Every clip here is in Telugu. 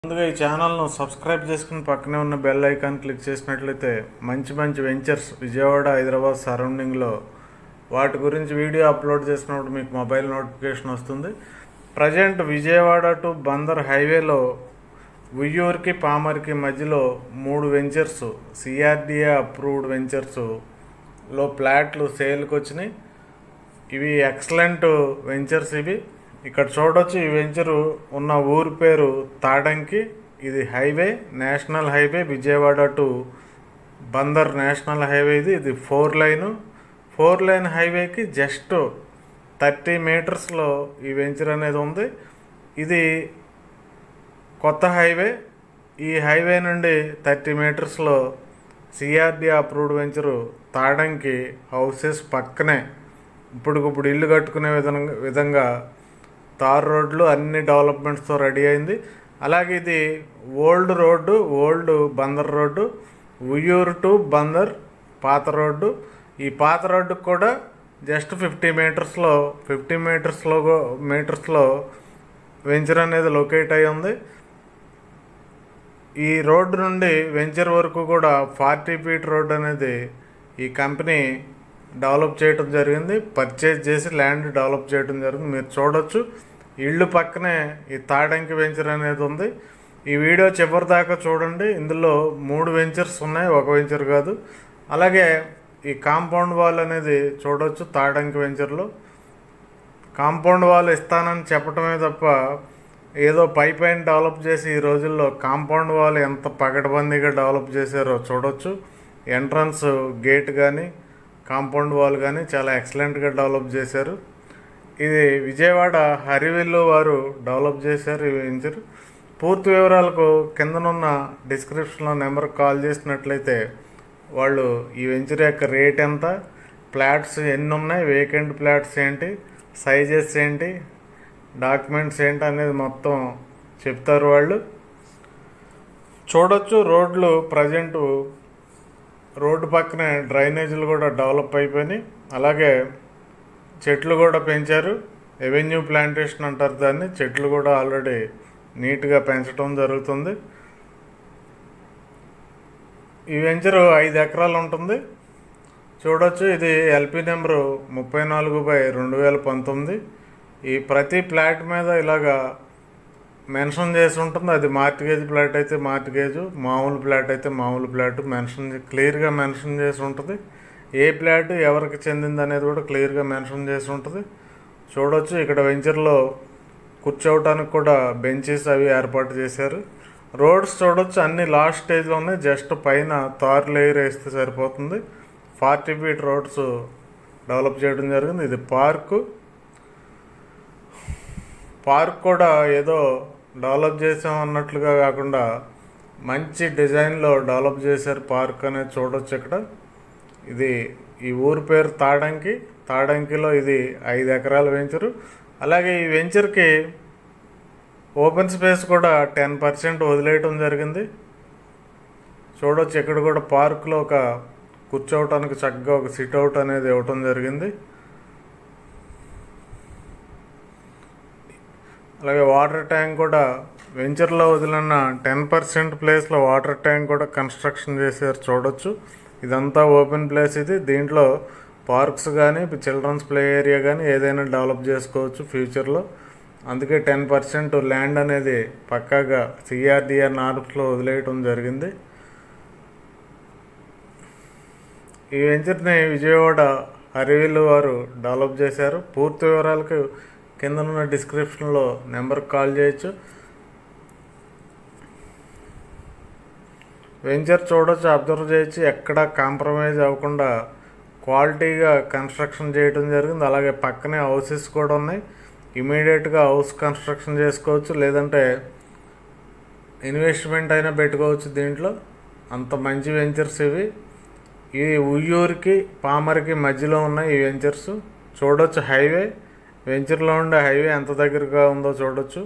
ముందుగా ఈ ఛానల్ను సబ్స్క్రైబ్ చేసుకుని పక్కనే ఉన్న బెల్ ఐకాన్ క్లిక్ చేసినట్లయితే మంచి మంచి వెంచర్స్ విజయవాడ హైదరాబాద్ సరౌండింగ్లో వాటి గురించి వీడియో అప్లోడ్ చేసినప్పుడు మీకు మొబైల్ నోటిఫికేషన్ వస్తుంది. ప్రజెంట్ విజయవాడ టు బందర్ హైవేలో ఉయ్యూరుకి పామర్కి మధ్యలో 3 వెంచర్స్ సిఆర్డిఏ అప్రూవ్డ్ వెంచర్స్లో ప్లాట్లు సేల్కి వచ్చినాయి. ఇవి ఎక్సలెంట్ వెంచర్స్. ఇవి ఇక్కడ చూడొచ్చు. ఈ వెంచరు ఉన్న ఊరు పేరు తాడంకి. ఇది highway, national highway, Vijayawada to Bandar national highway. ఇది 4 లైన్ హైవేకి జస్ట్ 30 మీటర్స్లో ఈ వెంచర్ అనేది ఉంది. ఇది కొత్త హైవే. ఈ హైవే నుండి 30 మీటర్స్లో CRD approved venture Tadanki houses పక్కనే ఇప్పుడు ఇల్లు కట్టుకునే విధంగా తార్ రోడ్లు అన్ని డెవలప్మెంట్స్తో రెడీ అయింది. అలాగే ఇది old Bandar road, Uyyuru to Bandar పాత రోడ్డు. ఈ పాత రోడ్డుకు కూడా జస్ట్ 50 మీటర్స్లో వెంచర్ అనేది లొకేట్ అయి ఉంది. ఈ రోడ్డు నుండి వెంచర్ వరకు కూడా 40 ఫీట్ రోడ్ అనేది ఈ కంపెనీ డెవలప్ చేయడం జరిగింది. పర్చేజ్ చేసి ల్యాండ్ డెవలప్ చేయడం జరిగింది. మీరు చూడొచ్చు. ఇళ్ళు పక్కనే ఈ తాడంకి వెంచర్ అనేది ఉంది. ఈ వీడియో చివరి దాకా చూడండి. ఇందులో 3 వెంచర్స్ ఉన్నాయి, ఒక వెంచర్ కాదు. అలాగే ఈ కాంపౌండ్ వాల్ అనేది చూడొచ్చు. తాడంకి వెంచర్లో కాంపౌండ్ వాల్ ఇస్తానని చెప్పటమే తప్ప ఏదో పైన డెవలప్ చేసి ఈ రోజుల్లో కాంపౌండ్ వాల్ ఎంత పగడబందీగా డెవలప్ చేశారో చూడొచ్చు. ఎంట్రన్స్ గేట్ కానీ కాంపౌండ్ వాల్ కానీ చాలా ఎక్సలెంట్గా డెవలప్ చేశారు. ఇది విజయవాడ హరివిల్లు వారు డెవలప్ చేశారు ఈ వెంచర్. పూర్తి వివరాలకు కిందనున్న డిస్క్రిప్షన్లో నెంబర్కి కాల్ చేసినట్లయితే వాళ్ళు ఈ వెంచర్ యొక్క రేట్ ఎంత, ప్లాట్స్ ఎన్ని ఉన్నాయి, వేకెంట్ ప్లాట్స్ ఏంటి, సైజెస్ ఏంటి, డాక్యుమెంట్స్ ఏంటి అనేది మొత్తం చెప్తారు వాళ్ళు. చూడొచ్చు. రోడ్లు ప్రజెంట్ రోడ్డు పక్కనే డ్రైనేజీలు కూడా డెవలప్ అయిపోయినాయి. అలాగే చెట్లు కూడా పెంచారు. ఎవెన్యూ ప్లాంటేషన్ అంటారు దాన్ని. చెట్లు కూడా ఆల్రెడీ నీట్గా పెంచడం జరుగుతుంది. ఈ వెంచరు 5 ఎకరాలు ఉంటుంది. చూడొచ్చు. ఇది ఎల్పి నెంబరు 34/2019. ఈ ప్రతి ప్లాట్ మీద ఇలాగా మెన్షన్ చేసి ఉంటుంది. అది మార్టిగేజ్ ప్లాట్ అయితే మార్టిగేజు, మామూలు ప్లాట్ అయితే మామూలు ప్లాట్ క్లియర్గా మెన్షన్ చేసి ఉంటుంది. ఏ ప్లాట్ ఎవరికి చెందింది అనేది కూడా క్లియర్గా మెన్షన్ చేసి ఉంటుంది. చూడొచ్చు. ఇక్కడ వెంచర్లో కూర్చోవటానికి కూడా బెంచెస్ అవి ఏర్పాటు చేశారు. రోడ్స్ చూడొచ్చు. అన్ని లాస్ట్ స్టేజ్లో ఉన్నాయి. జస్ట్ పైన తార్ లేయర్ వేస్తే సరిపోతుంది. 40 ఫీట్ రోడ్స్ డెవలప్ చేయడం జరిగింది. ఇది పార్క్ కూడా ఏదో డెవలప్ చేసాం అన్నట్లుగా కాకుండా మంచి డిజైన్లో డెవలప్ చేశారు పార్క్ అనేది చూడొచ్చు. ఇక్కడ ఇది ఈ ఊరు పేరు తాడంకిలో ఇది 5 ఎకరాల వెంచరు. అలాగే ఈ వెంచర్కి ఓపెన్ స్పేస్ కూడా 10% వదిలేయటం జరిగింది. చూడొచ్చు. ఇక్కడ కూడా పార్కులో ఒక కూర్చోవటానికి చక్కగా ఒక సిట్అవుట్ అనేది ఇవ్వటం జరిగింది. అలాగే వాటర్ ట్యాంక్ కూడా వెంచర్లో వదిలిన 10% ప్లేస్లో వాటర్ ట్యాంక్ కూడా కన్స్ట్రక్షన్ చేశారు. చూడొచ్చు. ఇదంతా ఓపెన్ ప్లేస్. దీంట్లో పార్క్స్ కానీ చిల్డ్రన్స్ ప్లే ఏరియా కానీ ఏదైనా డెవలప్ చేసుకోవచ్చు ఫ్యూచర్లో. అందుకే 10% ల్యాండ్ అనేది పక్కాగా సిఆర్డిఆర్ నార్మ్స్లో వదిలేయటం జరిగింది. ఈ వెంచర్ని విజయవాడ హరివిల్లు వారు డెవలప్ చేశారు. పూర్తి వివరాలకు కిందనున్న డిస్క్రిప్షన్లో నెంబర్కి కాల్ చేయొచ్చు. వెంచర్ చూడొచ్చు, అబ్జర్వ్ చేయొచ్చు. ఎక్కడ కాంప్రమైజ్ అవ్వకుండా క్వాలిటీగా కన్స్ట్రక్షన్ చేయడం జరిగింది. అలాగే పక్కనే హౌసెస్ కూడా ఉన్నాయి. ఇమీడియట్గా హౌస్ కన్స్ట్రక్షన్ చేసుకోవచ్చు, లేదంటే ఇన్వెస్ట్మెంట్ అయినా పెట్టుకోవచ్చు దీంట్లో. అంత మంచి వెంచర్స్ ఇవి. ఈ ఉయ్యూరుకి పామర్కి మధ్యలో ఉన్నాయి ఈ వెంచర్స్. చూడొచ్చు. హైవే వెంచర్లో ఉండే హైవే ఎంత దగ్గరగా ఉందో చూడొచ్చు.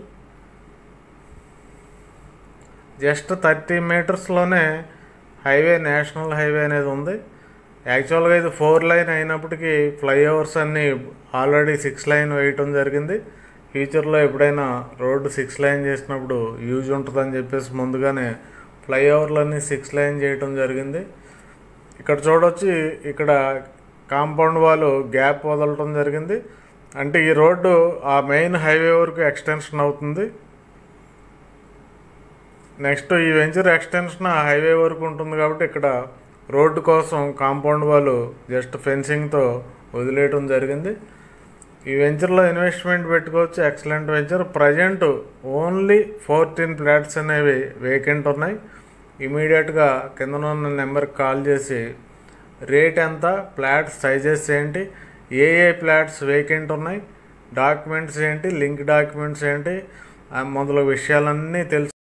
జస్ట్ 30 మీటర్స్లోనే హైవే, నేషనల్ హైవే అనేది ఉంది. యాక్చువల్గా ఇది 4 లైన్ అయినప్పటికీ ఫ్లైఓవర్స్ అన్నీ ఆల్రెడీ 6 లైన్ వేయటం జరిగింది. ఫ్యూచర్లో ఎప్పుడైనా రోడ్డు 6 లైన్ చేసినప్పుడు యూజ్ ఉంటుందని చెప్పేసి ముందుగానే ఫ్లైఓవర్లన్నీ 6 లైన్ చేయటం జరిగింది. ఇక్కడ చూడొచ్చు, ఇక్కడ కాంపౌండ్ వాళ్ళు గ్యాప్ వదలటం జరిగింది. అంటే ఈ రోడ్డు ఆ మెయిన్ హైవే వరకు ఎక్స్టెన్షన్ అవుతుంది. నెక్స్ట్ ఈ వెంచర్ ఎక్స్టెన్షన్ ఆ హైవే వరకు ఉంటుంది కాబట్టి ఇక్కడ రోడ్డు కోసం కాంపౌండ్ వాళ్ళు జస్ట్ ఫెన్సింగ్తో వదిలేయటం జరిగింది. ఈ వెంచర్లో ఇన్వెస్ట్మెంట్ పెట్టుకోవచ్చు. Excellent venture. Present only 14 flats అనేవి వేకెంట్ ఉన్నాయి. ఇమీడియట్గా కింద ఉన్న నెంబర్కి కాల్ చేసి రేట్ ఎంత, ఫ్లాట్ సైజెస్ ఏంటి, ఏ ఫ్లాట్స్ వేకెంట్ ఉన్నాయి, డాక్యుమెంట్స్ ఏంటి, లింక్ డాక్యుమెంట్స్ ఏంటి, మొదలగు విషయాలన్నీ తెలుసు.